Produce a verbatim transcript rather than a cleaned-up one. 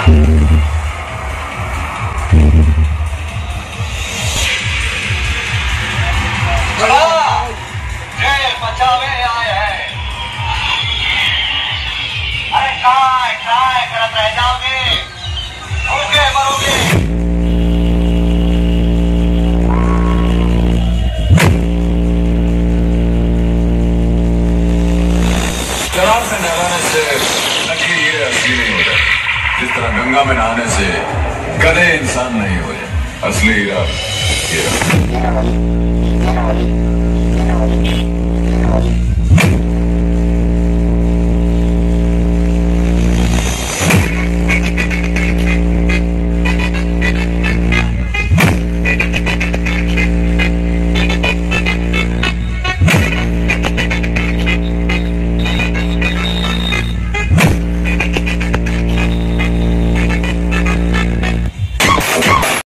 बचावे आए हैं। अरे ट्राई ट्राई करत रह जाओगे, भूखे मरोगे। शराब से नहलाने से नकली हीरे असली नहीं हो जाए, जिस तरह गंगा में नहाने से गधे इंसान नहीं हो जाए। असली हीरा हीरा।